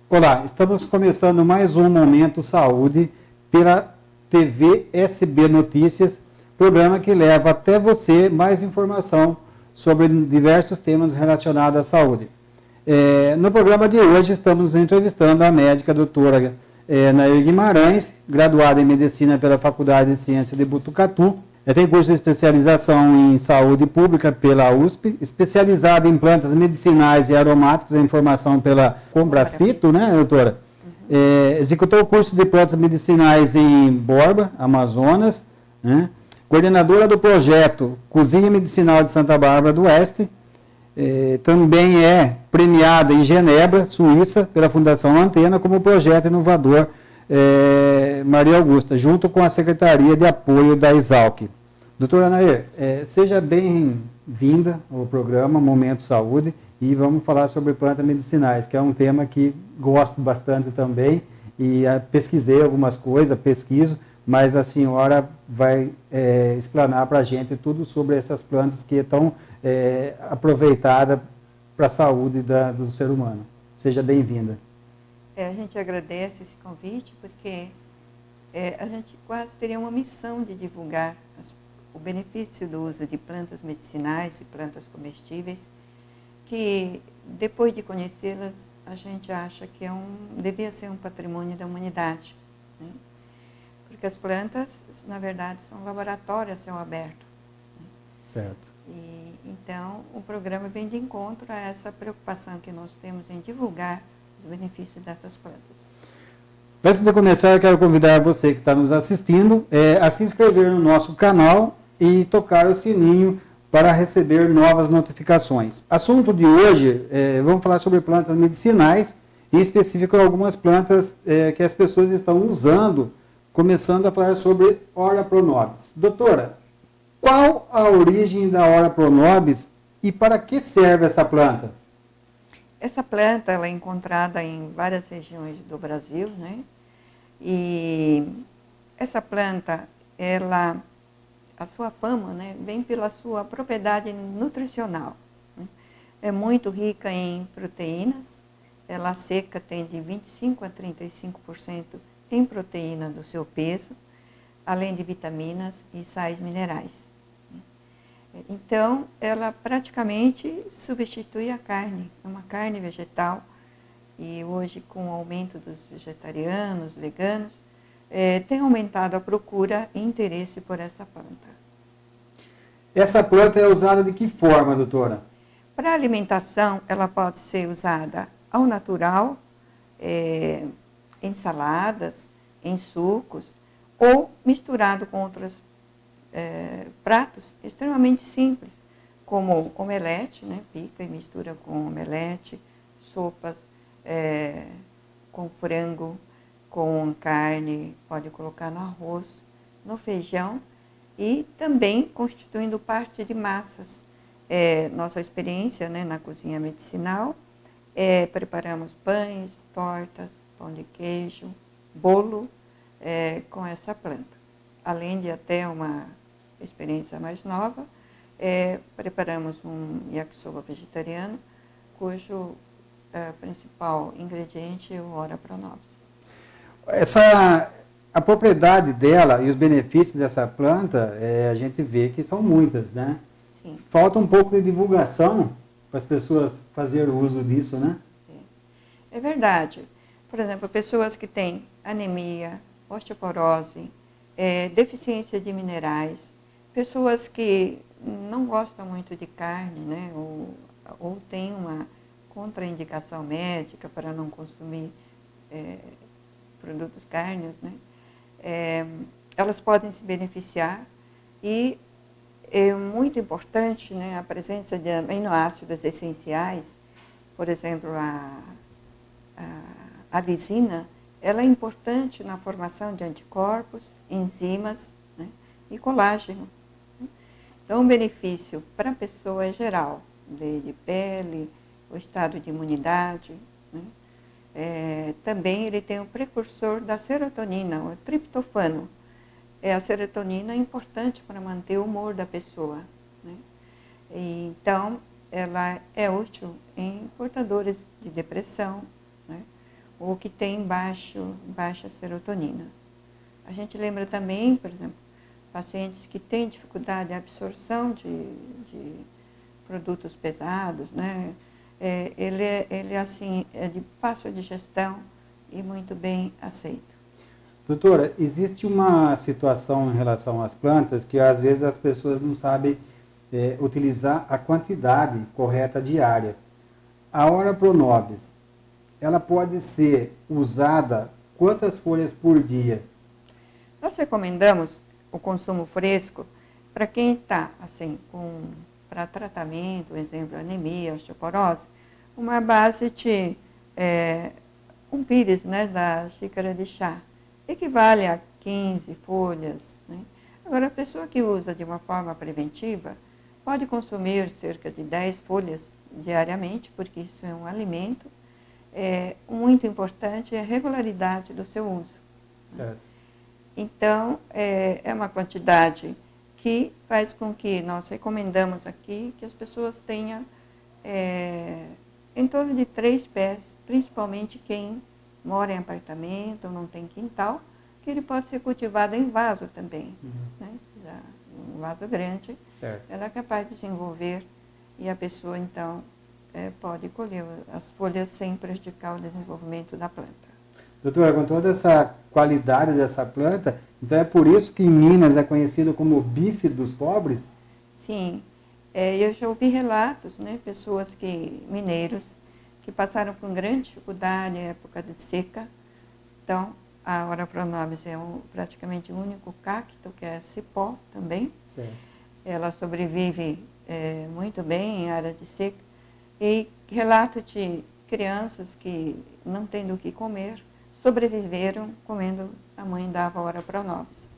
Olá, estamos começando mais um Momento Saúde pela TV SB Notícias, programa que leva até você mais informação sobre diversos temas relacionados à saúde. No programa de hoje estamos entrevistando a médica doutora Nair Guimarães, graduada em Medicina pela Faculdade de Ciências de Botucatu, tem curso de especialização em saúde pública pela USP, especializada em plantas medicinais e aromáticas, em formação pela Combrafito, né, doutora? Executou o curso de plantas medicinais em Borba, Amazonas, né? Coordenadora do projeto Cozinha Medicinal de Santa Bárbara do Oeste, também é premiada em Genebra, Suíça, pela Fundação Antena, como projeto inovador Maria Augusta, junto com a Secretaria de Apoio da Exalc. Doutora Nair, seja bem-vinda ao programa Momento Saúde e vamos falar sobre plantas medicinais, que é um tema que gosto bastante também e pesquisei algumas coisas, pesquiso, mas a senhora vai explanar para a gente tudo sobre essas plantas que estão aproveitadas para a saúde do ser humano. Seja bem-vinda. A gente agradece esse convite porque a gente quase teria uma missão de divulgar o benefício do uso de plantas medicinais e plantas comestíveis, que depois de conhecê-las a gente acha que devia ser um patrimônio da humanidade, né? Porque as plantas, na verdade, são laboratórios a céu aberto, né? Certo. E então o programa vem de encontro a essa preocupação que nós temos em divulgar os benefícios dessas plantas. Antes de começar, eu quero convidar você que está nos assistindo a se inscrever no nosso canal e tocar o sininho para receber novas notificações. Assunto de hoje, vamos falar sobre plantas medicinais, em específico algumas plantas que as pessoas estão usando, começando a falar sobre Ora Pronobis. Doutora, qual a origem da Ora Pronobis e para que serve essa planta? Essa planta ela é encontrada em várias regiões do Brasil, né? E essa planta, a sua fama, né, vem pela sua propriedade nutricional, né? É muito rica em proteínas, ela seca tem de 25% a 35% em proteína do seu peso, além de vitaminas e sais minerais. Então, ela praticamente substitui a carne, é uma carne vegetal, e hoje com o aumento dos vegetarianos, veganos, tem aumentado a procura e interesse por essa planta. Essa planta é usada de que forma, doutora? Para alimentação, ela pode ser usada ao natural, em saladas, em sucos, ou misturado com outros pratos extremamente simples, como omelete, né? Pica e mistura com omelete, sopas com frango, com carne, pode colocar no arroz, no feijão e também constituindo parte de massas. Nossa experiência, né, na cozinha medicinal, preparamos pães, tortas, pão de queijo, bolo com essa planta. Além de até uma experiência mais nova, preparamos um yakisoba vegetariano, cujo principal ingrediente é o Ora Pronobis. A propriedade dela e os benefícios dessa planta, a gente vê que são muitas, né? Sim. Falta um pouco de divulgação para as pessoas fazerem uso disso, né? É verdade. Por exemplo, pessoas que têm anemia, osteoporose, deficiência de minerais, pessoas que não gostam muito de carne, né? Ou têm uma contraindicação médica para não consumir produtos cárneos, né? Elas podem se beneficiar e é muito importante, né, a presença de aminoácidos essenciais, por exemplo, a lisina, ela é importante na formação de anticorpos, enzimas, né, e colágeno. Então, o benefício para a pessoa é geral, de pele, o estado de imunidade, né? Também ele tem o precursor da serotonina, o triptofano. A serotonina é importante para manter o humor da pessoa, né? Então, ela é útil em portadores de depressão, né? ou que tem baixa serotonina. A gente lembra também, por exemplo, pacientes que têm dificuldade de absorção de produtos pesados, né? Ele assim, é de fácil digestão e muito bem aceito. Doutora, existe uma situação em relação às plantas que às vezes as pessoas não sabem utilizar a quantidade correta diária. A Ora Pronobis, ela pode ser usada quantas folhas por dia? Nós recomendamos o consumo fresco para quem está assim, para tratamento, por exemplo, anemia, osteoporose, uma base de um pires, né, da xícara de chá, equivale a 15 folhas. Né? Agora, a pessoa que usa de uma forma preventiva pode consumir cerca de 10 folhas diariamente, porque isso é um alimento. Muito importante é a regularidade do seu uso. Certo. Né? Então, é uma quantidade que faz com que nós recomendamos aqui que as pessoas tenham em torno de 3 pés, principalmente quem mora em apartamento ou não tem quintal, que ele pode ser cultivado em vaso também. Né? Um vaso grande, certo. Ela é capaz de desenvolver e a pessoa, então, pode colher as folhas sem prejudicar o desenvolvimento da planta. Doutora, com toda essa qualidade dessa planta, então é por isso que em Minas é conhecido como o bife dos pobres? Sim, eu já ouvi relatos, né, mineiros, que passaram por grande dificuldade em época de seca. Então, a Ora Pronobis é praticamente o único cacto, que é cipó também. Certo. Ela sobrevive muito bem em áreas de seca. E relato de crianças que, não tendo o que comer, sobreviveram comendo a mãe dava Ora Pronobis.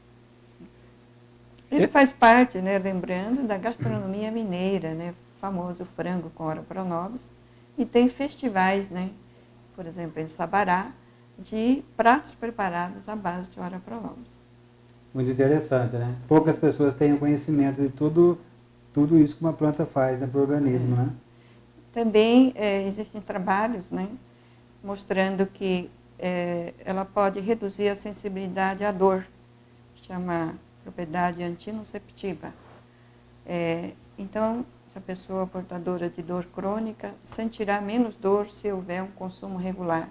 Ele faz parte, né, lembrando, da gastronomia mineira, né, famoso frango com Ora Pronobis. E tem festivais, né, por exemplo, em Sabará, de pratos preparados à base de Ora Pronobis. Muito interessante, né? Poucas pessoas têm conhecimento de tudo isso que uma planta faz, né, para o organismo, né? Também existem trabalhos, né, mostrando que ela pode reduzir a sensibilidade à dor, chama propriedade antinociceptiva. Então, essa pessoa portadora de dor crônica sentirá menos dor se houver um consumo regular.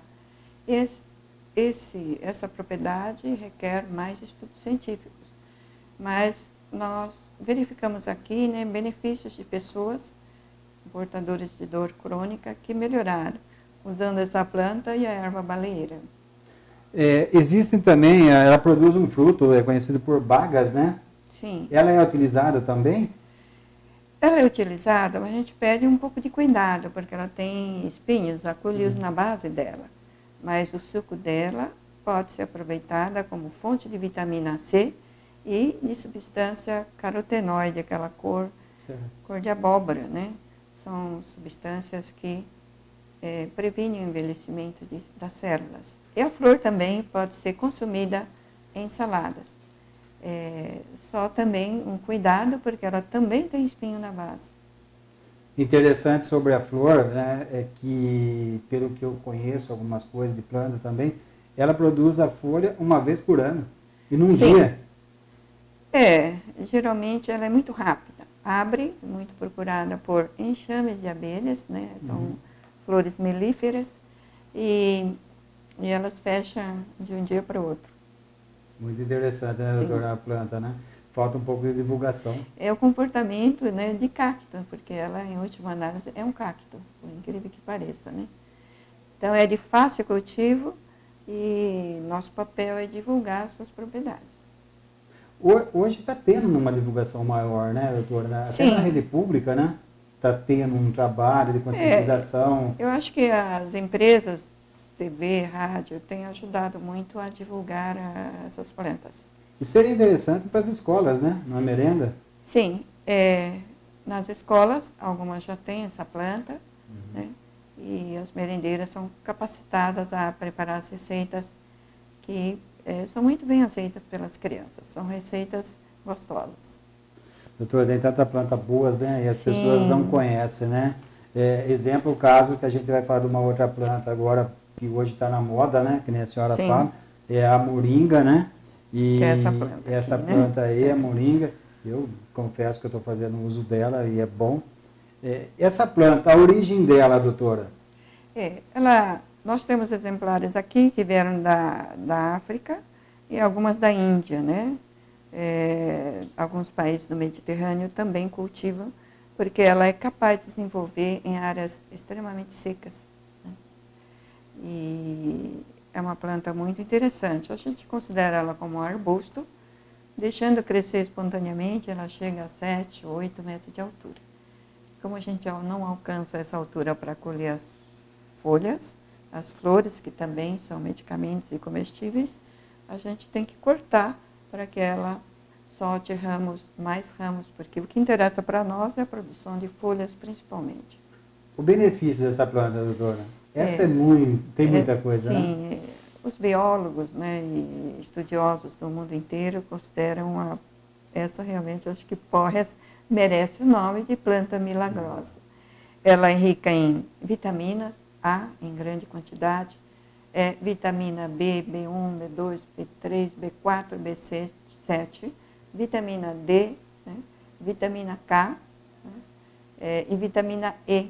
Essa propriedade requer mais estudos científicos, mas nós verificamos aqui, né, benefícios de pessoas portadores de dor crônica que melhoraram usando essa planta e a erva baleeira. Existem também, ela produz um fruto, é conhecido por bagas, né? Sim. Ela é utilizada também? Ela é utilizada, mas a gente pede um pouco de cuidado, porque ela tem espinhos, acúlios na base dela. Mas o suco dela pode ser aproveitada como fonte de vitamina C e de substância carotenoide, aquela cor de abóbora, né? São substâncias que previnem o envelhecimento das células. E a flor também pode ser consumida em saladas. Só também um cuidado, porque ela também tem espinho na base. Interessante sobre a flor, né, é que, pelo que eu conheço, algumas coisas de planta também, ela produz a folha uma vez por ano, e num dia. Geralmente ela é muito rápida. Abre, muito procurada por enxames de abelhas, né, são flores melíferas, e elas fecham de um dia para o outro. Muito interessante, né, doutora, a planta, né? Falta um pouco de divulgação. É o comportamento, né, de cacto, porque ela, em última análise, é um cacto, por incrível que pareça, né? Então, é de fácil cultivo e nosso papel é divulgar suas propriedades. Hoje está tendo uma divulgação maior, né, doutora? Até Sim. na rede pública, né? Está tendo um trabalho de conscientização. Eu acho que as empresas, TV, rádio, têm ajudado muito a divulgar essas plantas. Isso seria interessante para as escolas, né? Na merenda. Sim, nas escolas, algumas já têm essa planta, né? E as merendeiras são capacitadas a preparar as receitas que são muito bem aceitas pelas crianças. São receitas gostosas. Doutora, tem tanta planta boas, né? E as Sim. pessoas não conhecem, né? Exemplo, o caso que a gente vai falar de uma outra planta agora, que hoje está na moda, né? Que nem a senhora Sim. fala, é a moringa, né? E Que é essa planta aqui, aí, né? a moringa, eu confesso que eu estou fazendo uso dela e é bom. Essa planta, a origem dela, doutora? Nós temos exemplares aqui que vieram da África e algumas da Índia, né? Alguns países do Mediterrâneo também cultivam, porque ela é capaz de desenvolver em áreas extremamente secas, né? E é uma planta muito interessante. A gente considera ela como um arbusto, deixando crescer espontaneamente, ela chega a 7, 8 metros de altura. Como a gente não alcança essa altura para colher as folhas, as flores, que também são medicamentos e comestíveis, a gente tem que cortar para que ela solte mais ramos, porque o que interessa para nós é a produção de folhas principalmente. O benefício dessa planta, doutora? Essa tem muita coisa, né? Sim, os biólogos, né, e estudiosos do mundo inteiro consideram essa realmente, acho que merece o nome de planta milagrosa. Ela é rica em vitaminas A, em grande quantidade, vitamina B, B1, B2, B3, B4, B7, vitamina D, né, vitamina K, né, e vitamina E,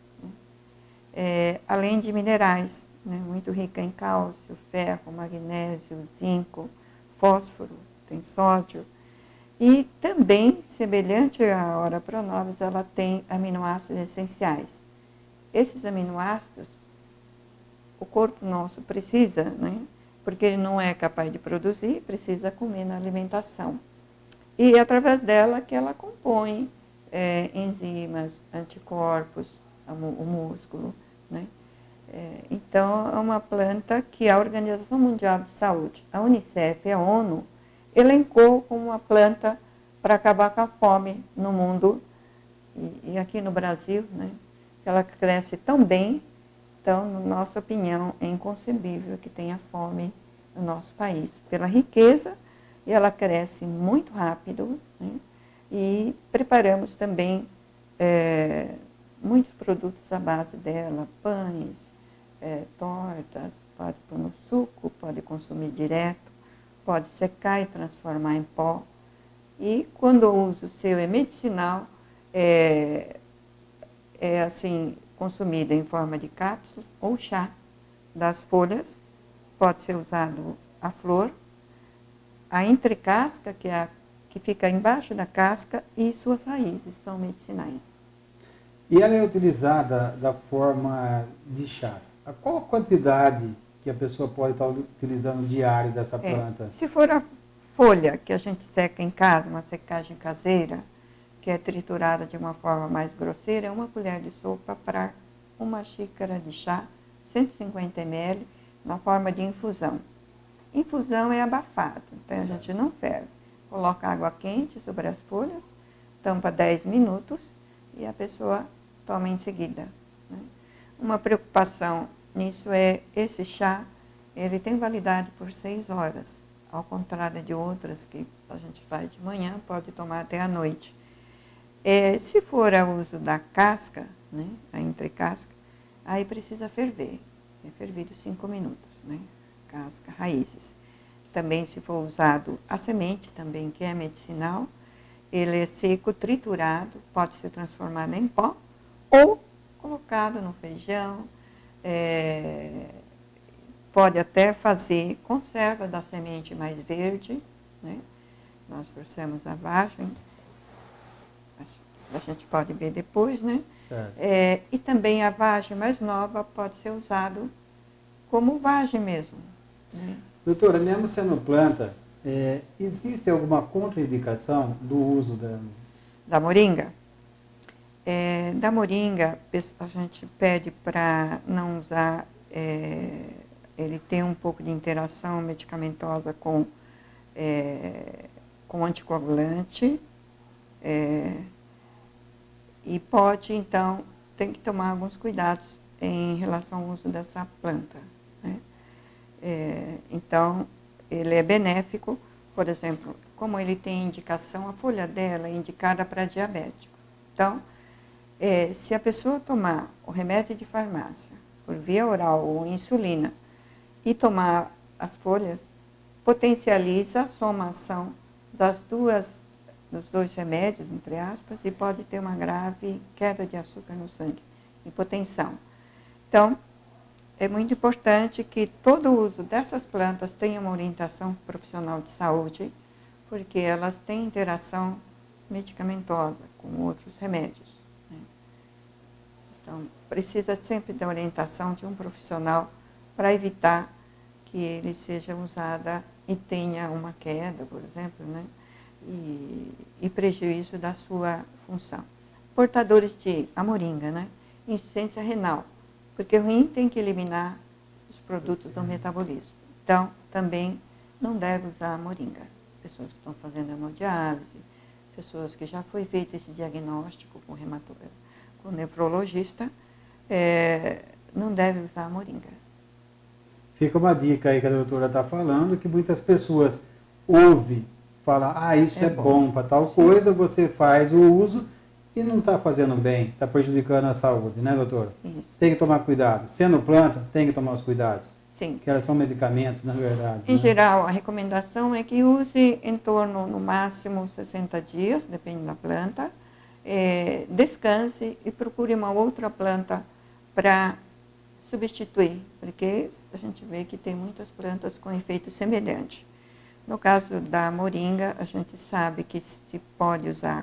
né, além de minerais, né, muito rica em cálcio, ferro, magnésio, zinco, fósforo, tem sódio. E também, semelhante à Ora Pronobis, ela tem aminoácidos essenciais. Esses aminoácidos, o corpo nosso precisa, né? Porque ele não é capaz de produzir, precisa comer na alimentação. E é através dela que ela compõe enzimas, anticorpos, o músculo, né? Então, é uma planta que a Organização Mundial de Saúde, a Unicef e a ONU, elencou como uma planta para acabar com a fome no mundo e aqui no Brasil, né? Ela cresce tão bem, então, na nossa opinião, é inconcebível que tenha fome no nosso país, pela riqueza, e ela cresce muito rápido, né? E preparamos também muitos produtos à base dela, pães, tortas, pode pôr no suco, pode consumir direto, pode secar e transformar em pó. E quando o uso seu é medicinal, assim, consumida em forma de cápsulas ou chá das folhas, pode ser usado a flor, a entrecasca, que fica embaixo da casca, e suas raízes são medicinais. E ela é utilizada da forma de chás. Qual a quantidade que a pessoa pode estar utilizando diário dessa planta? Se for a folha que a gente seca em casa, uma secagem caseira, que é triturada de uma forma mais grosseira, é 1 colher de sopa para 1 xícara de chá, 150 ml, na forma de infusão. Infusão é abafado, então a gente não ferve. Coloca água quente sobre as folhas, tampa 10 minutos e a pessoa toma em seguida, né? Uma preocupação nisso esse chá, ele tem validade por 6 horas, ao contrário de outras que a gente faz de manhã, pode tomar até à noite. Se for a uso da casca, né, a entrecasca, aí precisa ferver. É fervido 5 minutos, né? Casca, raízes. Também, se for usado a semente, também, que é medicinal, ele é seco, triturado, pode ser transformado em pó ou colocado no feijão. Pode até fazer conserva da semente mais verde, né? Nós trouxemos a vagem, a gente pode ver depois, né? E também a vagem mais nova pode ser usado como vagem mesmo, né? Doutora, mesmo sendo planta, existe alguma contraindicação do uso da moringa? Da moringa, a gente pede para não usar, ele tem um pouco de interação medicamentosa com anticoagulante, e pode, então, tem que tomar alguns cuidados em relação ao uso dessa planta, né? Então, ele é benéfico, por exemplo, como ele tem indicação, a folha dela é indicada para diabético. Então, se a pessoa tomar o remédio de farmácia, por via oral ou insulina e tomar as folhas, potencializa a somação dos dois remédios, entre aspas, e pode ter uma grave queda de açúcar no sangue, hipotensão. Então, é muito importante que todo o uso dessas plantas tenha uma orientação profissional de saúde, porque elas têm interação medicamentosa com outros remédios, né? Então, precisa sempre da orientação de um profissional para evitar que ele seja usada e tenha uma queda, por exemplo, né? E prejuízo da sua função. Portadores de a moringa, né? Insuficiência renal, porque o rim tem que eliminar os produtos do metabolismo. Então, também não deve usar a moringa. Pessoas que estão fazendo hemodiálise, pessoas que já foi feito esse diagnóstico com o nefrologista, não deve usar a moringa. Fica uma dica aí que a doutora está falando, que muitas pessoas ouvem, falam, isso é bom para tal coisa, você faz o uso e não está fazendo bem, está prejudicando a saúde, né, doutora? Isso. Tem que tomar cuidado. Sendo planta, tem que tomar os cuidados. Sim. Porque elas são medicamentos, na verdade. Em geral, a recomendação é que use em torno, no máximo, 60 dias, depende da planta, descanse e procure uma outra planta para substituir, porque a gente vê que tem muitas plantas com efeito semelhante. No caso da moringa, a gente sabe que se pode usar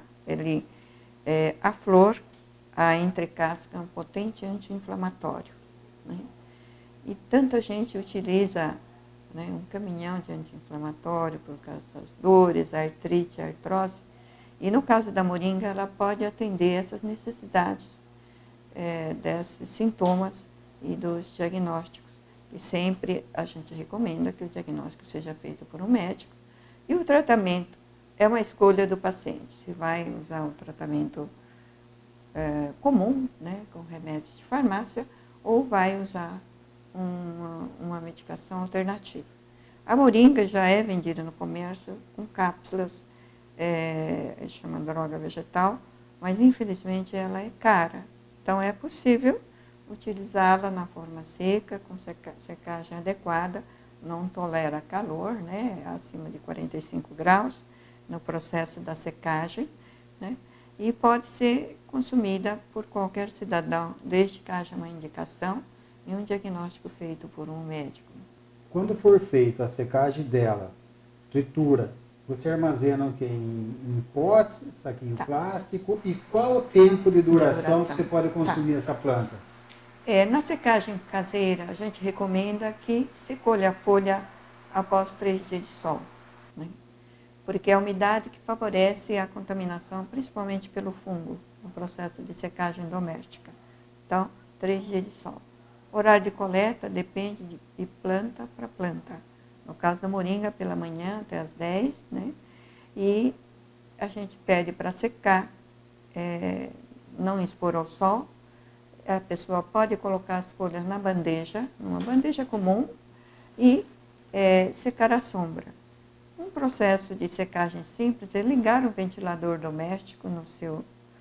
a flor, a entrecasca é um potente anti-inflamatório, né? E tanta gente utiliza, né, um caminhão de anti-inflamatório por causa das dores, artrite, artrose. E no caso da moringa, ela pode atender essas necessidades, desses sintomas e dos diagnósticos. E sempre a gente recomenda que o diagnóstico seja feito por um médico. E o tratamento é uma escolha do paciente. Se vai usar um tratamento comum, né, com remédios de farmácia, ou vai usar uma medicação alternativa. A moringa já é vendida no comércio com cápsulas, chama droga vegetal, mas infelizmente ela é cara. Então é possível utilizá-la na forma seca, com secagem adequada, não tolera calor, né, acima de 45 graus no processo da secagem, né, e pode ser consumida por qualquer cidadão, desde que haja uma indicação e um diagnóstico feito por um médico. Quando for feita a secagem dela, tritura, você armazena o quê? Em potes, saquinho plástico, e qual o tempo de duração que você pode consumir essa planta? Na secagem caseira, a gente recomenda que se colha a folha após 3 dias de sol, né? Porque é a umidade que favorece a contaminação, principalmente pelo fungo, no processo de secagem doméstica. Então, 3 dias de sol. O horário de coleta depende de planta para planta. No caso da moringa, pela manhã até as 10, né? E a gente pede para secar, não expor ao sol. A pessoa pode colocar as folhas na bandeja, numa bandeja comum, e secar à sombra. Um processo de secagem simples é ligar um ventilador doméstico no seu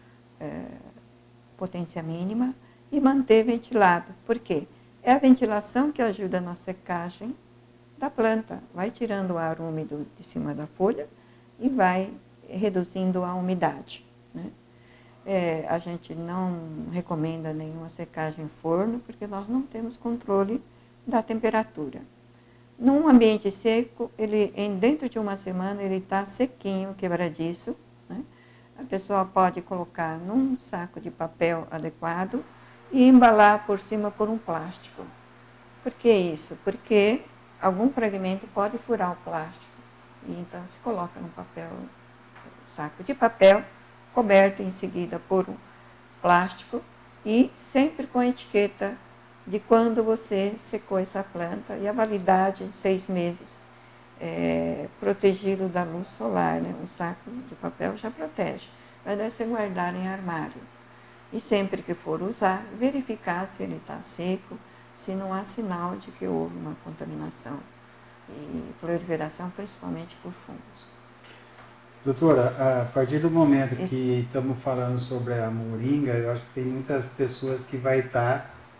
potência mínima e manter ventilado. Por quê? É a ventilação que ajuda na secagem da planta. Vai tirando o ar úmido de cima da folha e vai reduzindo a umidade, né? A gente não recomenda nenhuma secagem em forno, porque nós não temos controle da temperatura. Num ambiente seco, dentro de uma semana, ele está sequinho, quebradiço, né? A pessoa pode colocar num saco de papel adequado e embalar por cima por um plástico. Por que isso? Porque algum fragmento pode furar o plástico. E então se coloca num saco de papel, coberto em seguida por um plástico e sempre com a etiqueta de quando você secou essa planta e a validade de 6 meses, protegido da luz solar, né? Um saco de papel já protege, mas deve ser guardar em armário. E sempre que for usar, verificar se ele está seco, se não há sinal de que houve uma contaminação e proliferação, principalmente por fungos. Doutora, a partir do momento que estamos falando sobre a moringa, eu acho que tem muitas pessoas que vai estar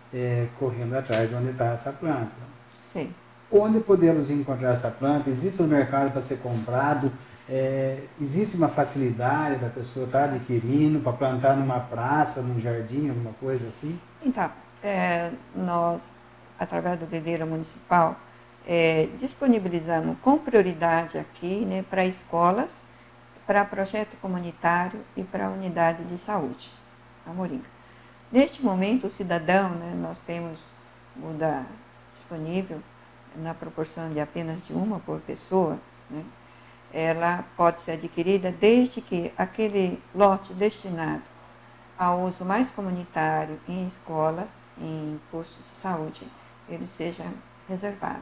correndo atrás de onde está essa planta. Sim. Onde podemos encontrar essa planta? Existe um mercado para ser comprado? Existe uma facilidade da pessoa estar adquirindo para plantar numa praça, num jardim, alguma coisa assim? Então, nós, através do viveiro municipal, disponibilizamos com prioridade aqui, né, para escolas, para projeto comunitário e para unidade de saúde, a Moringa. Neste momento, o cidadão, né, nós temos muda disponível na proporção de apenas de uma por pessoa, né, ela pode ser adquirida desde que aquele lote destinado ao uso mais comunitário em escolas, em postos de saúde, ele seja reservado.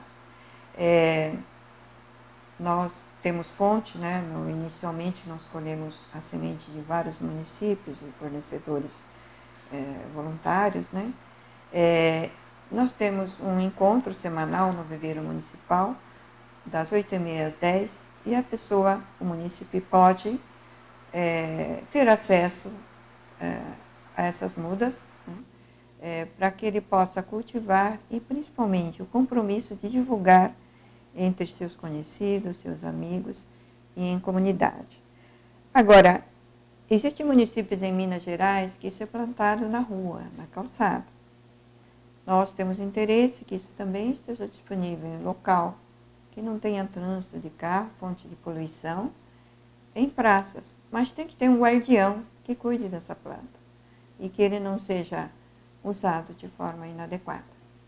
Nós temos fonte, né? Inicialmente nós colhemos a semente de vários municípios e fornecedores voluntários, né? Nós temos um encontro semanal no viveiro municipal, das 8h30 às 10h, e a pessoa, o município pode ter acesso a essas mudas, né? Para que ele possa cultivar e principalmente o compromisso de divulgar entre seus conhecidos, seus amigos e em comunidade. Agora, existem municípios em Minas Gerais que isso é plantado na rua, na calçada. Nós temos interesse que isso também esteja disponível em local que não tenha trânsito de carro, fonte de poluição, em praças, mas tem que ter um guardião que cuide dessa planta e que ele não seja usado de forma inadequada.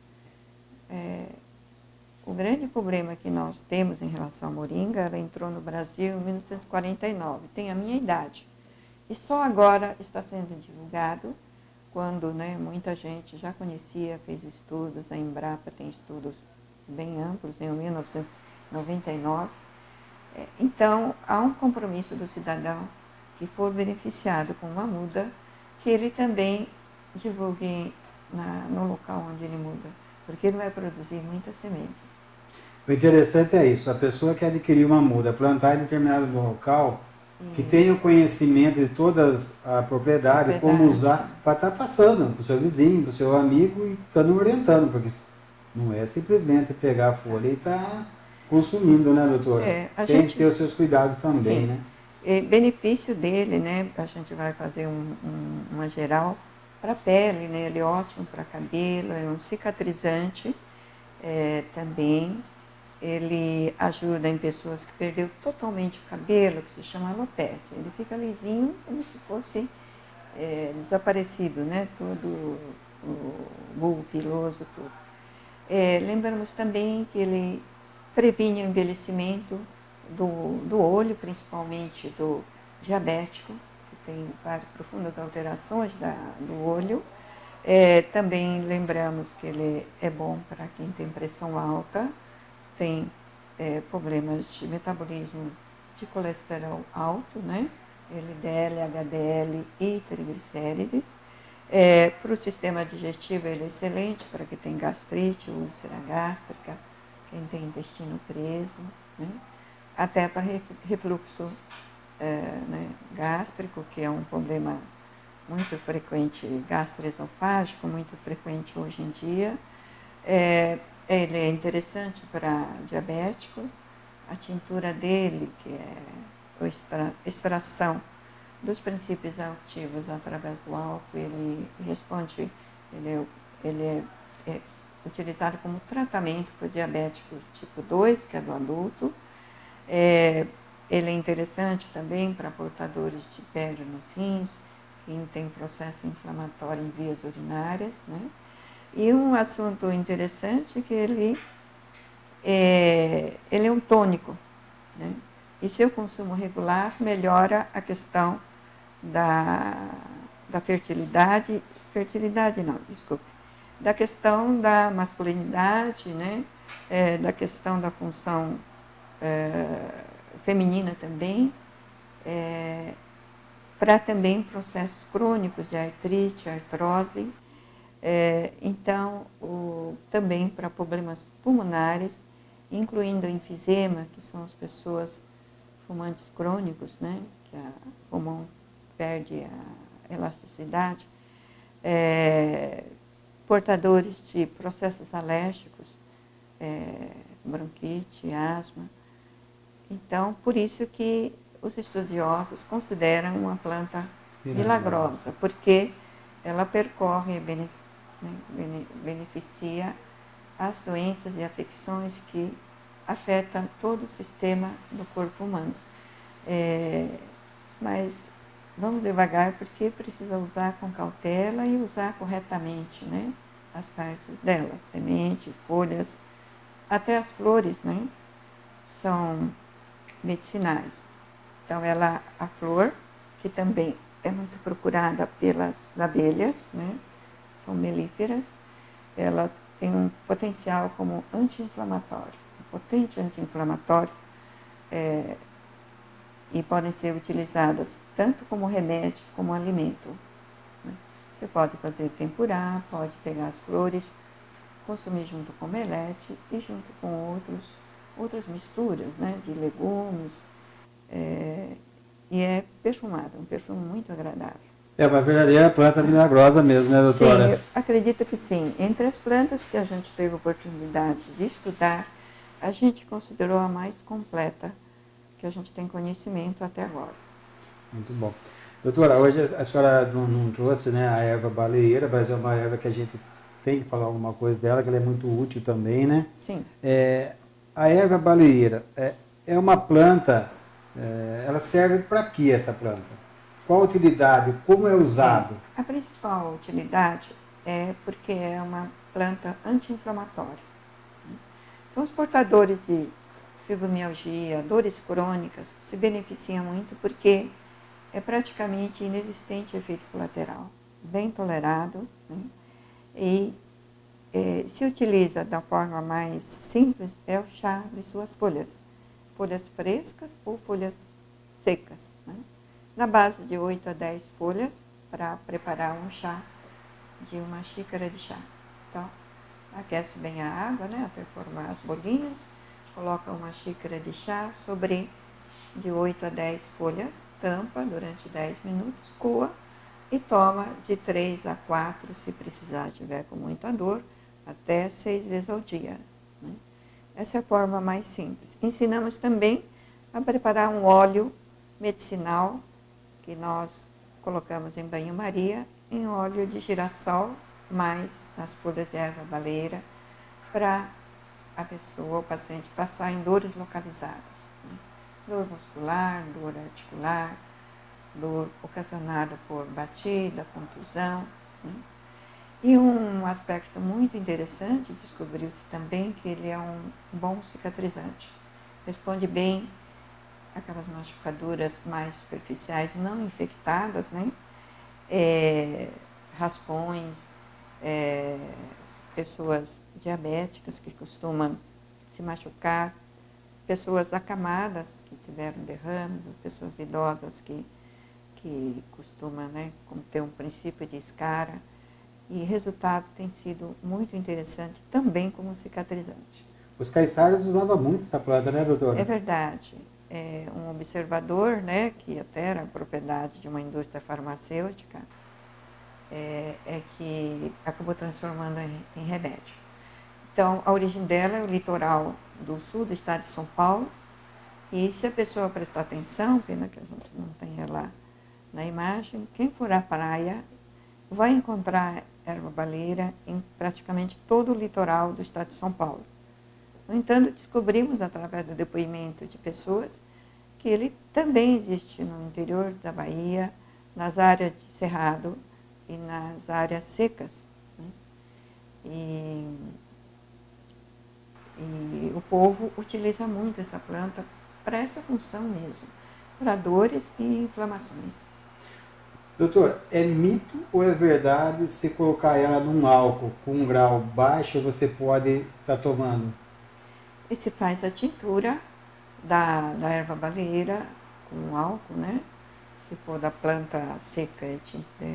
O grande problema que nós temos em relação à moringa, ela entrou no Brasil em 1949, tem a minha idade, e só agora está sendo divulgado, quando, né, muita gente já conhecia, fez estudos, a Embrapa tem estudos bem amplos, em 1999, então há um compromisso do cidadão que for beneficiado com uma muda, que ele também divulgue no local onde ele muda, porque ele vai produzir muitas sementes. O interessante é isso, a pessoa que adquirir uma muda, plantar em determinado local, que tenha o conhecimento de todas a propriedade, como usar, para estar passando para o seu vizinho, para o seu amigo e estando orientando, porque não é simplesmente pegar a folha e estar consumindo, né, doutora? Tem que ter os seus cuidados também, sim, né? Benefício dele, né, a gente vai fazer uma geral para a pele, né, ele é ótimo para cabelo, é um cicatrizante também. Ele ajuda em pessoas que perderam totalmente o cabelo, que se chama alopecia. Ele fica lisinho como se fosse desaparecido, né? Todo o bulbo piloso, tudo. Lembramos também que ele previne o envelhecimento do olho, principalmente do diabético, que tem várias profundas alterações do olho. Também lembramos que ele é bom para quem tem pressão alta, tem problemas de metabolismo de colesterol alto, né? LDL, HDL e triglicérides. Para o sistema digestivo ele é excelente para quem tem gastrite, úlcera gástrica, quem tem intestino preso, né? Até para refluxo né, gástrico, que é um problema muito frequente, gastroesofágico, muito frequente hoje em dia. Ele é interessante para diabético, a tintura dele, que é a extração dos princípios ativos através do álcool, ele responde, ele é utilizado como tratamento para o diabético tipo 2, que é do adulto. Ele é interessante também para portadores de pedra nos rins, quem tem processo inflamatório em vias urinárias, né? E um assunto interessante é que ele é um tônico, né? E seu consumo regular melhora a questão da fertilidade, da questão da masculinidade, né? Da questão da função feminina também, para também processos crônicos de artrite, artrose. Então, também para problemas pulmonares, incluindo enfisema, que são as pessoas fumantes crônicos, né, que o pulmão perde a elasticidade, portadores de processos alérgicos, bronquite, asma. Então, por isso que os estudiosos consideram uma planta milagrosa, porque ela percorre e beneficia as doenças e afecções que afetam todo o sistema do corpo humano. Mas vamos devagar, porque precisa usar com cautela e usar corretamente, né, as partes dela, semente, folhas, até as flores, né, são medicinais. Então, a flor, que também é muito procurada pelas abelhas, né, são melíferas, elas têm um potencial como anti-inflamatório, um potente anti-inflamatório, e podem ser utilizadas tanto como remédio como alimento, né. Você pode fazer tempurá, pode pegar as flores, consumir junto com omelete e junto com outras misturas, né, de legumes, e é perfumado, um perfume muito agradável. É uma verdadeira planta milagrosa mesmo, né, doutora? Sim, eu acredito que sim. Entre as plantas que a gente teve oportunidade de estudar, a gente considerou a mais completa que a gente tem conhecimento até agora. Muito bom. Doutora, hoje a senhora não trouxe, né, a erva baleeira, mas é uma erva que a gente tem que falar alguma coisa dela, que ela é muito útil também, né? Sim. A erva baleeira é uma planta, ela serve para quê essa planta? Qual a utilidade? Como é usado? A principal utilidade é porque é uma planta anti-inflamatória. Então, os portadores de fibromialgia, dores crônicas, se beneficiam muito porque é praticamente inexistente efeito colateral, bem tolerado, né? E se utiliza da forma mais simples, é o chá de suas folhas frescas ou folhas secas, né? Na base de 8 a 10 folhas para preparar um chá de uma xícara de chá. Então, aquece bem a água, né, até formar as bolinhas, coloca uma xícara de chá sobre de 8 a 10 folhas, tampa durante 10 minutos, coa e toma de 3 a 4, se precisar, tiver com muita dor, até 6 vezes ao dia, né? Essa é a forma mais simples. Ensinamos também a preparar um óleo medicinal que nós colocamos em banho-maria, em óleo de girassol, mais as folhas de erva baleeira, para a pessoa, o paciente, passar em dores localizadas, né? Dor muscular, dor articular, dor ocasionada por batida, contusão, né? E um aspecto muito interessante, descobriu-se também que ele é um bom cicatrizante. Responde bem aquelas machucaduras mais superficiais não infectadas, né? Raspões, pessoas diabéticas que costumam se machucar, pessoas acamadas que tiveram derrames, pessoas idosas que costumam, né, ter um princípio de escara. E o resultado tem sido muito interessante também como cicatrizante. Os caiçaras usavam muito essa planta, né, doutora? É verdade. Um observador, né, que até era propriedade de uma indústria farmacêutica, que acabou transformando em remédio. Então, a origem dela é o litoral do sul do estado de São Paulo, e se a pessoa prestar atenção, pena que a gente não tem ela na imagem, quem for à praia vai encontrar erva baleeira em praticamente todo o litoral do estado de São Paulo. No entanto, descobrimos, através do depoimento de pessoas, que ele também existe no interior da Bahia, nas áreas de cerrado e nas áreas secas, né? E o povo utiliza muito essa planta para essa função mesmo, para dores e inflamações. Doutor, é mito ou é verdade se colocar ela num álcool com um grau baixo você pode estar tomando? E se faz a tintura da erva baleeira com álcool, né? Se for da planta seca é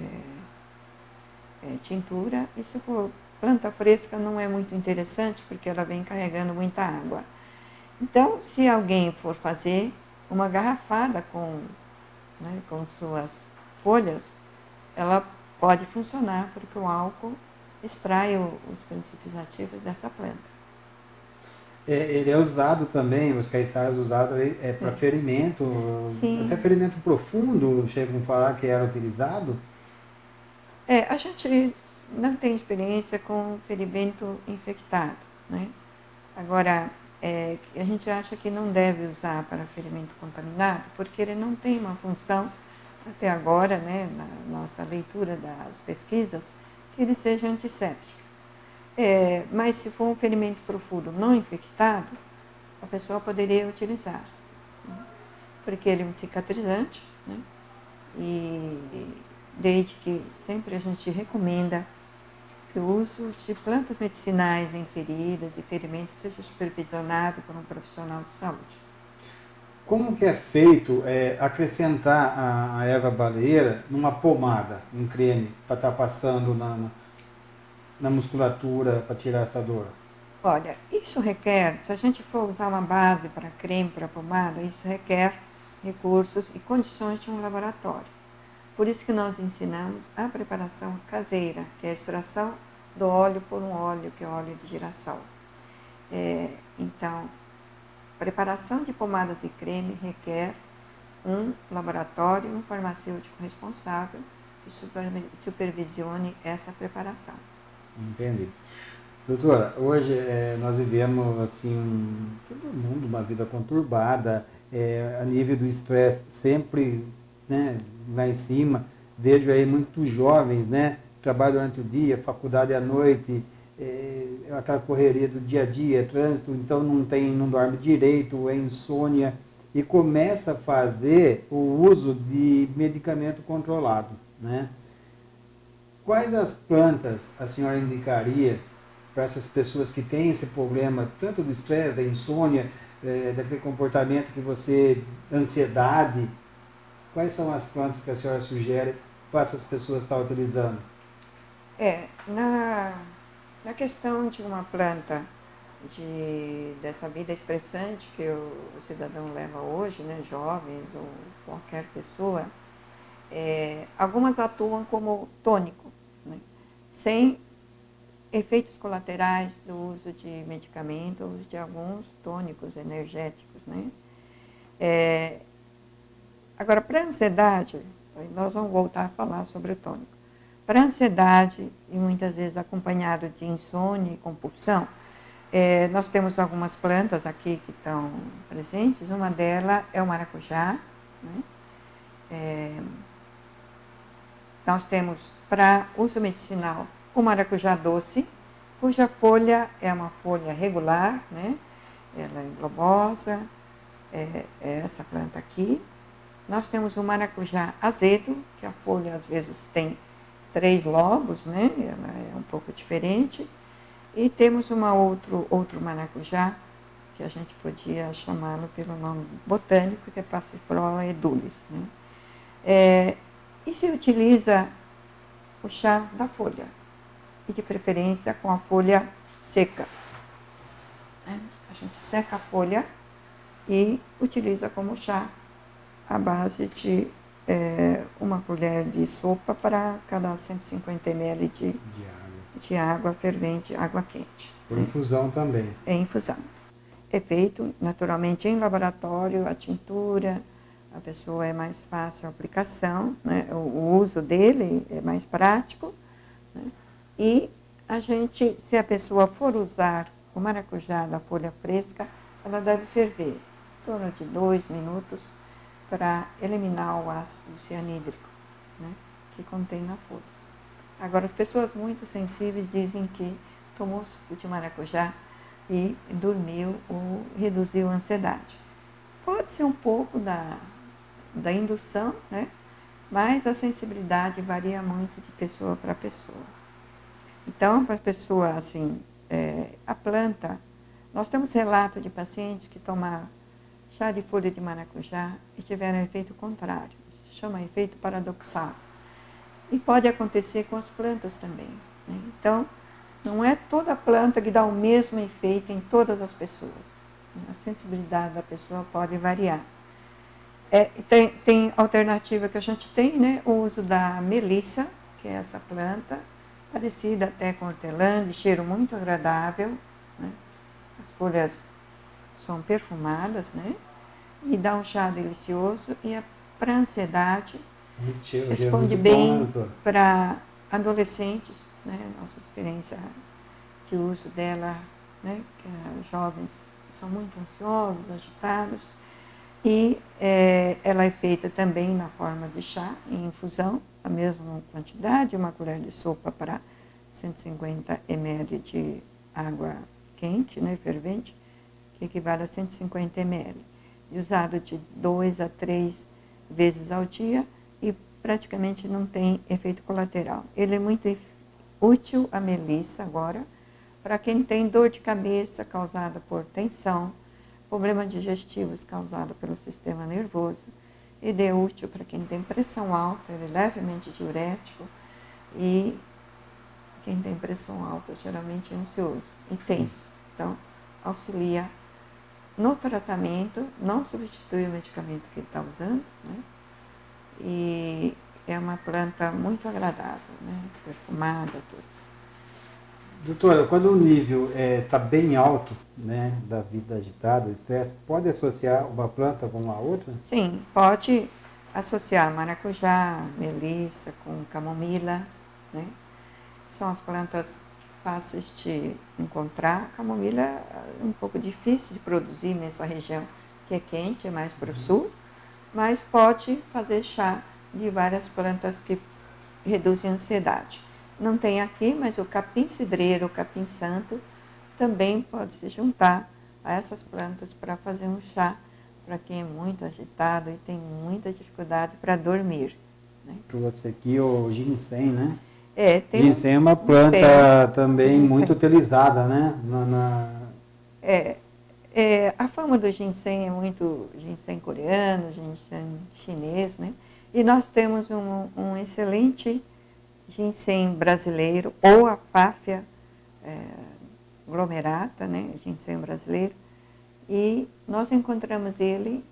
tintura, e se for planta fresca não é muito interessante porque ela vem carregando muita água. Então, se alguém for fazer uma garrafada com suas folhas, ela pode funcionar porque o álcool extrai os princípios ativos dessa planta. Ele é usado também, os caiçaras usados para ferimento, Sim. até ferimento profundo, chegam a falar que era utilizado? A gente não tem experiência com ferimento infectado, né? Agora, a gente acha que não deve usar para ferimento contaminado, porque ele não tem uma função, até agora, né, na nossa leitura das pesquisas, que ele seja antisséptico. Mas se for um ferimento profundo não infectado, a pessoa poderia utilizar, né? Porque ele é um cicatrizante, né? E desde que sempre a gente recomenda que o uso de plantas medicinais em feridas e ferimentos seja supervisionado por um profissional de saúde. Como que é feito acrescentar a erva baleeira numa pomada, um creme, para estar passando na musculatura para tirar essa dor? Olha, isso requer, se a gente for usar uma base para creme, para pomada, isso requer recursos e condições de um laboratório. Por isso que nós ensinamos a preparação caseira, que é a extração do óleo por um óleo, que é óleo de girassol. Então, preparação de pomadas e creme requer um laboratório, um farmacêutico responsável que supervisione essa preparação. Entendi. Doutora, hoje nós vivemos assim, todo mundo uma vida conturbada, a nível do estresse sempre, né, lá em cima. Vejo aí muitos jovens, né, trabalham durante o dia, faculdade à noite, aquela correria do dia a dia, trânsito, então não dorme direito, é insônia, e começa a fazer o uso de medicamento controlado, né? Quais as plantas a senhora indicaria para essas pessoas que têm esse problema, tanto do estresse, da insônia, daquele comportamento que você, ansiedade? Quais são as plantas que a senhora sugere para essas pessoas estar utilizando? Na questão de uma planta dessa vida estressante que o cidadão leva hoje, né, jovens ou qualquer pessoa, algumas atuam como tônico, né, sem efeitos colaterais do uso de medicamentos ou de alguns tônicos energéticos, né? Agora, para a ansiedade, nós vamos voltar a falar sobre o tônico. Para a ansiedade, e muitas vezes acompanhado de insônia e compulsão, nós temos algumas plantas aqui que estão presentes. Uma delas é o maracujá, né? Nós temos para uso medicinal o maracujá doce, cuja folha é uma folha regular, né? Ela é globosa, é essa planta aqui. Nós temos o maracujá azedo, que a folha às vezes tem 3 lobos, né? Ela é um pouco diferente. E temos outro maracujá, que a gente podia chamá-lo pelo nome botânico, que é Passiflora edulis, né? E se utiliza o chá da folha, e de preferência com a folha seca, né? A gente seca a folha e utiliza como chá à base de uma colher de sopa para cada 150 ml de água fervente, água quente. Por infusão também. É infusão. É feito naturalmente em laboratório, a tintura, a pessoa é mais fácil a aplicação, né? O uso dele é mais prático, né? E a gente, se a pessoa for usar o maracujá da folha fresca, ela deve ferver em torno de 2 minutos para eliminar o ácido cianídrico, né, que contém na folha. Agora, as pessoas muito sensíveis dizem que tomou suco de maracujá e dormiu ou reduziu a ansiedade. Pode ser um pouco da indução, né, mas a sensibilidade varia muito de pessoa para pessoa. Então, para a pessoa, assim, a planta, nós temos relato de pacientes que tomaram chá de folha de maracujá e tiveram efeito contrário, se chama efeito paradoxal. E pode acontecer com as plantas também, né? Então, não é toda planta que dá o mesmo efeito em todas as pessoas. A sensibilidade da pessoa pode variar. Tem alternativa que a gente tem, né? O uso da melissa, que é essa planta, parecida até com hortelã, de cheiro muito agradável, né? As folhas são perfumadas, né? E dá um chá delicioso e para ansiedade responde muito bom, né, bem doutora? para adolescentes, né? Nossa experiência de uso dela, né? Que jovens são muito ansiosos, agitados. E ela é feita também na forma de chá, em infusão, a mesma quantidade, uma colher de sopa para 150 ml de água quente, né, fervente, que equivale a 150 ml. E usado de 2 a 3 vezes ao dia e praticamente não tem efeito colateral. Ele é muito útil, a melissa agora, para quem tem dor de cabeça causada por tensão, problemas digestivos causados pelo sistema nervoso. Ele é útil para quem tem pressão alta, ele é levemente diurético e quem tem pressão alta geralmente é ansioso e tenso. Então, auxilia no tratamento, não substitui o medicamento que ele está usando, né? E é uma planta muito agradável, né? Perfumada, tudo. Doutora, quando o nível está bem alto, né, da vida agitada, o estresse, pode associar uma planta com a outra? Sim, pode associar maracujá, melissa com camomila, né? São as plantas fáceis de encontrar. Camomila é um pouco difícil de produzir nessa região que é quente, é mais para o sul, mas pode fazer chá de várias plantas que reduzem a ansiedade. Não tem aqui, mas o capim-cidreiro, o capim-santo, também pode se juntar a essas plantas para fazer um chá para quem é muito agitado e tem muita dificuldade para dormir, né? Trouxe aqui o ginseng, né? Tem ginseng é uma planta também muito utilizada, né? A fama do ginseng é muito ginseng coreano, ginseng chinês, né? E nós temos um excelente ginseng brasileiro, ou a fáfia glomerata, né? Ginseng brasileiro. E nós encontramos ele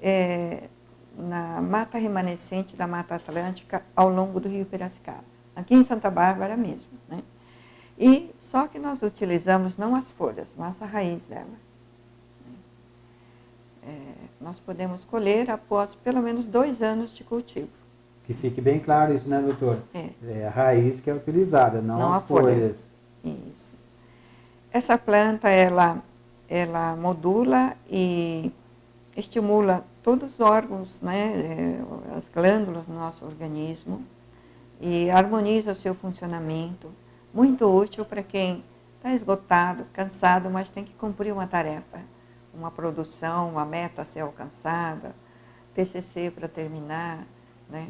na mata remanescente da Mata Atlântica ao longo do Rio Piracicaba, aqui em Santa Bárbara mesmo, né? E só que nós utilizamos não as folhas, mas a raiz dela. Nós podemos colher após pelo menos 2 anos de cultivo. Que fique bem claro isso, né, doutor? É a raiz que é utilizada, não as folhas. Isso. Essa planta, ela modula e estimula todos os órgãos, né, as glândulas do nosso organismo e harmoniza o seu funcionamento. Muito útil para quem está esgotado, cansado, mas tem que cumprir uma tarefa, uma produção, uma meta a ser alcançada, TCC para terminar, né?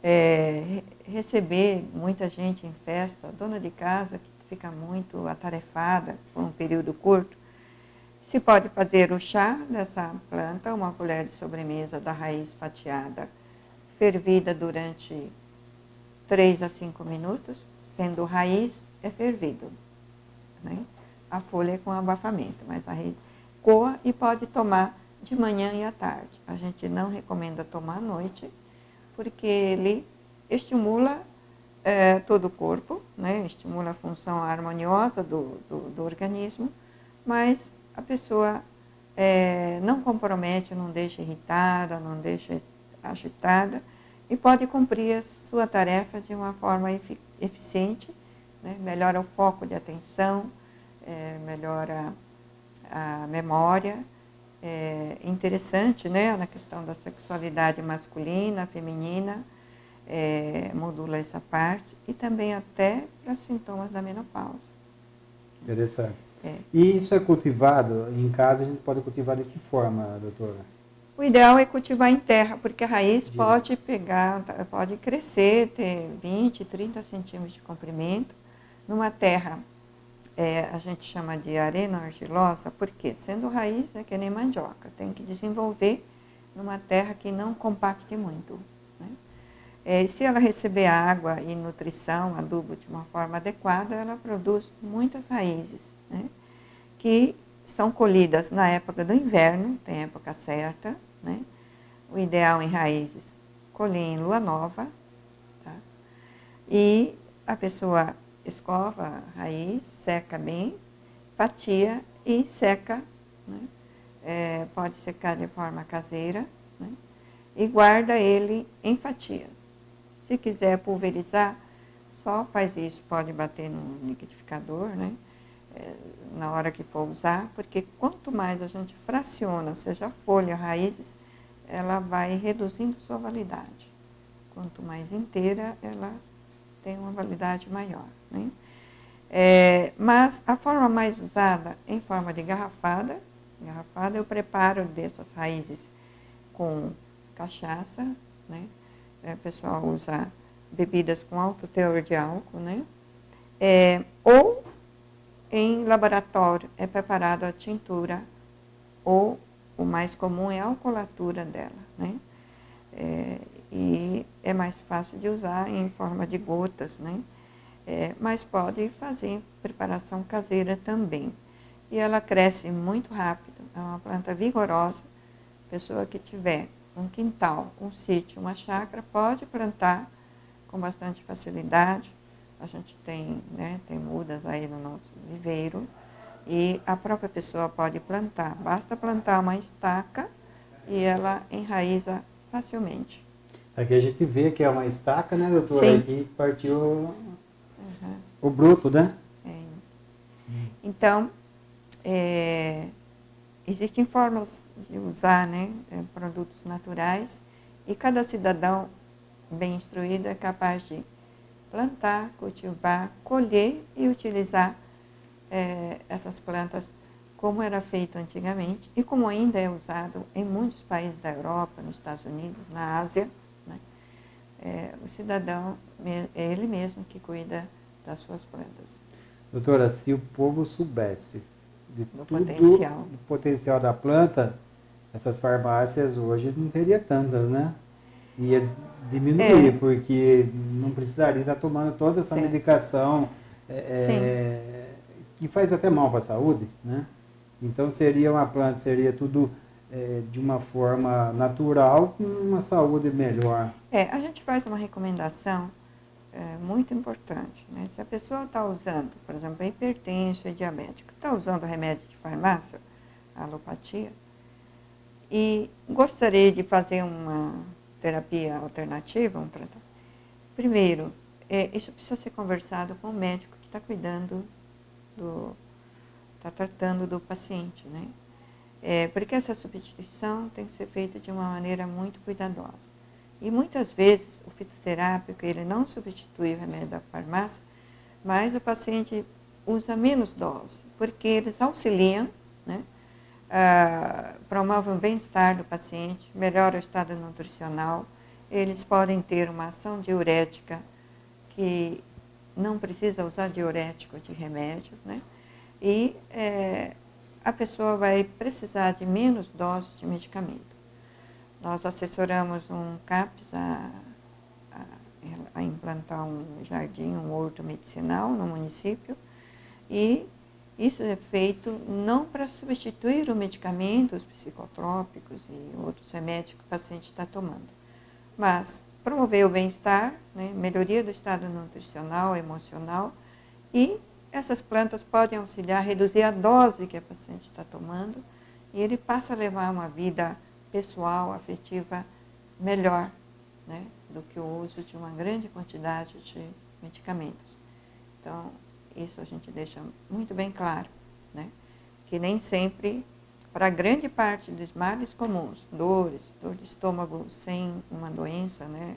Receber muita gente em festa, dona de casa que fica muito atarefada por um período curto. Se pode fazer o chá dessa planta, uma colher de sobremesa da raiz fatiada, fervida durante 3 a 5 minutos, sendo raiz é fervido, né? A folha é com abafamento, mas a raiz coa e pode tomar de manhã e à tarde. A gente não recomenda tomar à noite, porque ele estimula todo o corpo, né? Estimula a função harmoniosa do organismo, mas a pessoa não compromete, não deixa irritada, não deixa agitada e pode cumprir a sua tarefa de uma forma eficiente, né? Melhora o foco de atenção, melhora a memória. Interessante, né? Na questão da sexualidade masculina, feminina, modula essa parte e também até para sintomas da menopausa. Interessante. E isso é cultivado em casa, a gente pode cultivar de que forma, doutora? O ideal é cultivar em terra, porque a raiz pode pode crescer, ter 20, 30 centímetros de comprimento, numa terra, a gente chama de arena argilosa, porque sendo raiz é que nem mandioca, tem que desenvolver numa terra que não compacte muito, né? Se ela receber água e nutrição, adubo de uma forma adequada, ela produz muitas raízes, né? Que são colhidas na época do inverno, tem época certa, né? O ideal em raízes, colher em lua nova, tá? E a pessoa escova a raiz, seca bem, fatia e seca, né? Pode secar de forma caseira, né? E guarda ele em fatias. Se quiser pulverizar, só faz isso, pode bater no liquidificador, né? Na hora que for usar, porque quanto mais a gente fraciona, seja folha, raízes, ela vai reduzindo sua validade. Quanto mais inteira, ela tem uma validade maior, né? Mas a forma mais usada em forma de garrafada, eu preparo dessas raízes com cachaça, né? O pessoal usa bebidas com alto teor de álcool, né? Ou em laboratório é preparado a tintura, ou o mais comum é a alcoolatura dela, né? E é mais fácil de usar em forma de gotas, né? Mas pode fazer preparação caseira também. E ela cresce muito rápido, é uma planta vigorosa. Pessoa que tiver um quintal, um sítio, uma chácara, pode plantar com bastante facilidade. A gente tem, né, tem mudas aí no nosso viveiro e a própria pessoa pode plantar. Basta plantar uma estaca e ela enraiza facilmente. Aqui a gente vê que é uma estaca, né, doutora? Sim. Aqui partiu o bruto, né? Então, existem formas de usar, né, produtos naturais e cada cidadão bem instruído é capaz de plantar, cultivar, colher e utilizar essas plantas como era feito antigamente e como ainda é usado em muitos países da Europa, nos Estados Unidos, na Ásia, né? O cidadão é ele mesmo que cuida das suas plantas. Doutora, se o povo soubesse de Do tudo potencial. do potencial da planta, essas farmácias hoje não teria tantas, né? Ia diminuir, porque não precisaria estar tomando toda essa medicação que faz até mal para a saúde, né? Então seria uma planta, seria tudo de uma forma natural, com uma saúde melhor. A gente faz uma recomendação muito importante, né? Se a pessoa está usando, por exemplo, é hipertenso e diabético, está usando remédio de farmácia, alopatia, e gostaria de fazer uma terapia alternativa, um tratamento. Primeiro, isso precisa ser conversado com o médico que está cuidando está tratando do paciente, né? Porque essa substituição tem que ser feita de uma maneira muito cuidadosa. E muitas vezes o fitoterápico ele não substitui o remédio da farmácia, mas o paciente usa menos dose, porque eles auxiliam, né? Promovem o bem-estar do paciente, melhora o estado nutricional, eles podem ter uma ação diurética que não precisa usar diurético de remédio, né? E a pessoa vai precisar de menos doses de medicamento. Nós assessoramos um CAPS a implantar um jardim, um horto medicinal no município, e isso é feito não para substituir o medicamento, os psicotrópicos e outros remédios que o paciente está tomando, mas promover o bem-estar, né, melhoria do estado nutricional, emocional, e essas plantas podem auxiliar a reduzir a dose que a paciente está tomando e ele passa a levar uma vida pessoal, afetiva melhor, né, do que o uso de uma grande quantidade de medicamentos. Então, isso a gente deixa muito bem claro, né, que nem sempre, para grande parte dos males comuns, dor de estômago sem uma doença, né,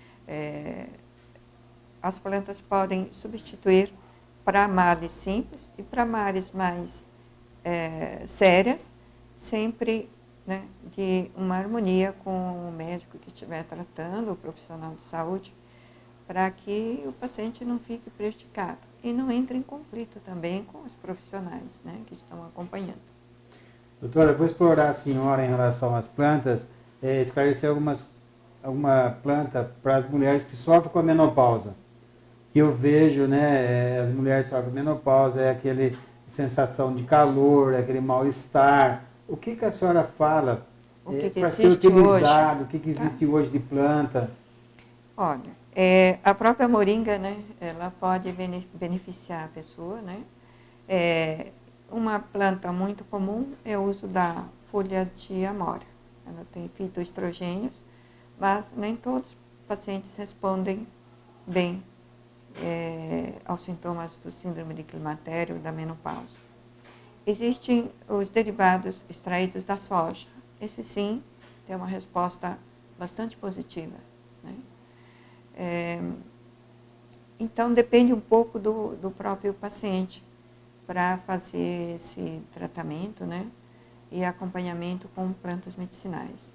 as plantas podem substituir para males simples e para males mais sérias, sempre, né, de uma harmonia com o médico que estiver tratando, o profissional de saúde, para que o paciente não fique prejudicado e não entre em conflito também com os profissionais, né, que estão acompanhando. Doutora, eu vou explorar a senhora em relação às plantas, esclarecer alguma planta para as mulheres que sofrem com a menopausa. Que eu vejo, né, as mulheres que sofrem com a menopausa, aquele sensação de calor, aquele mal-estar. O que a senhora fala para ser utilizado, hoje? O que existe hoje de planta? Olha, A própria moringa, né, ela pode beneficiar a pessoa, né? Uma planta muito comum é o uso da folha de amora. Ela tem fitoestrogênios, mas nem todos os pacientes respondem bem aos sintomas do síndrome de climatério e da menopausa. Existem os derivados extraídos da soja. Esse sim tem uma resposta bastante positiva, né? Então depende um pouco do próprio paciente para fazer esse tratamento, né? E acompanhamento com plantas medicinais.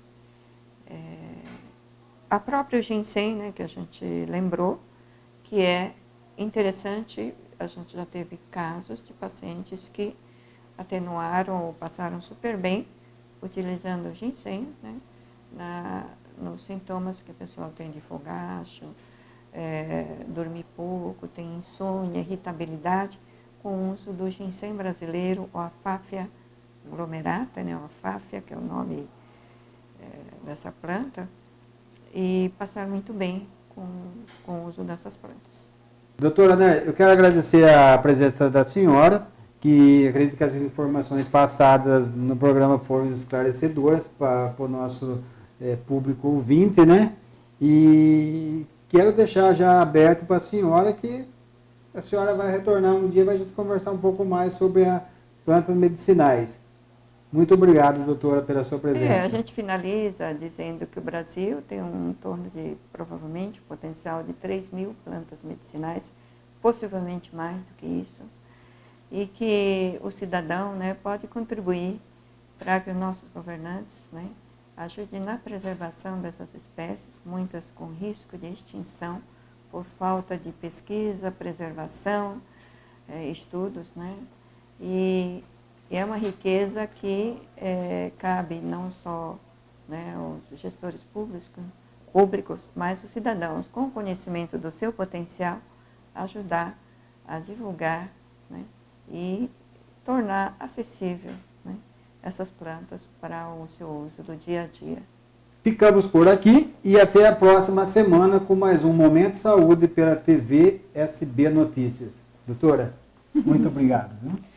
A própria ginseng, né, que a gente lembrou, que é interessante, a gente já teve casos de pacientes que atenuaram ou passaram super bem utilizando o ginseng, né, nos sintomas que a pessoa tem de fogacho, dormir pouco, tem insônia, irritabilidade, com o uso do ginseng brasileiro, ou a Fáfia glomerata, né, ou a Fáfia, que é o nome dessa planta, e passaram muito bem com o uso dessas plantas. Doutora, né, eu quero agradecer a presença da senhora, que acredito que as informações passadas no programa foram esclarecedoras para o nosso público ouvinte, né? E quero deixar já aberto para a senhora que a senhora vai retornar um dia para a gente conversar um pouco mais sobre as plantas medicinais. Muito obrigado, doutora, pela sua presença. A gente finaliza dizendo que o Brasil tem em torno de, provavelmente, potencial de 3.000 plantas medicinais, possivelmente mais do que isso, e que o cidadão, né, pode contribuir para que os nossos governantes, né, ajudem na preservação dessas espécies, muitas com risco de extinção por falta de pesquisa, preservação, estudos, né, e é uma riqueza que cabe não só, né, aos gestores públicos, mas os cidadãos, com o conhecimento do seu potencial, ajudar a divulgar, né, e tornar acessível, né, essas plantas para o seu uso do dia a dia. Ficamos por aqui e até a próxima semana com mais um Momento Saúde pela TV SB Notícias. Doutora, muito obrigado.